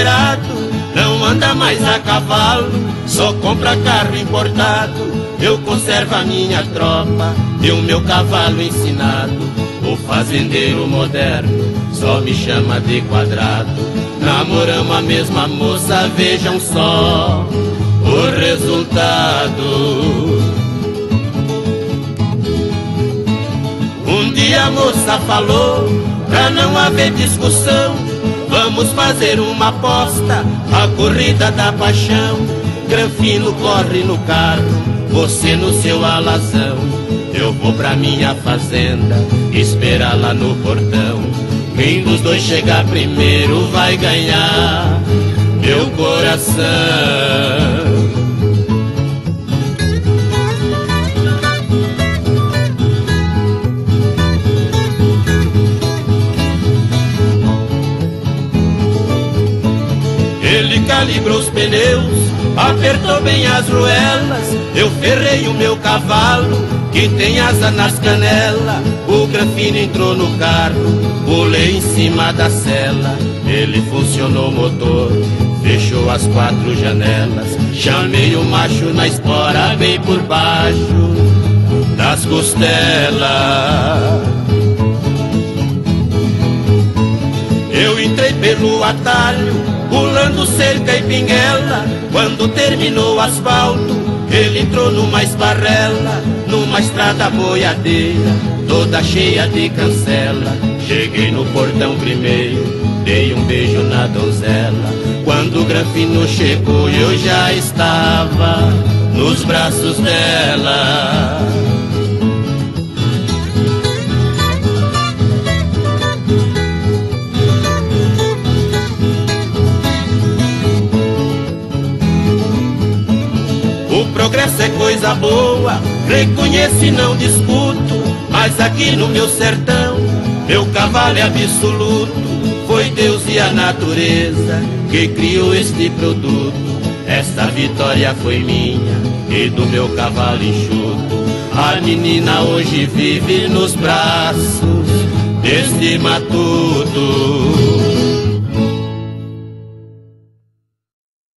liberado, não anda mais a cavalo, só compra carro importado. Eu conservo a minha tropa e o meu cavalo ensinado. O fazendeiro moderno só me chama de Quadrado. Namoramos a mesma moça, vejam só o resultado. Um dia a moça falou, pra não haver discussão, vamos fazer uma aposta, a corrida da paixão. Granfino corre no carro, você no seu alazão. Eu vou pra minha fazenda, esperar lá no portão. Quem dos dois chegar primeiro vai ganhar meu coração. Ele calibrou os pneus, apertou bem as ruelas. Eu ferrei o meu cavalo, que tem asa nas canelas. O Granfino entrou no carro, pulei em cima da sela. Ele funcionou o motor, fechou as 4 janelas. Chamei o macho na espora, bem por baixo das costelas. Eu entrei pelo atalho, pulando cerca e pinguela. Quando terminou o asfalto, ele entrou numa esparrela, numa estrada boiadeira, toda cheia de cancela. Cheguei no portão primeiro, dei um beijo na donzela. Quando o Granfino chegou, eu já estava nos braços dela. O progresso é coisa boa, reconheço e não discuto, mas aqui no meu sertão, meu cavalo é absoluto. Foi Deus e a natureza que criou este produto. Esta vitória foi minha e do meu cavalo enxuto. A menina hoje vive nos braços deste matuto.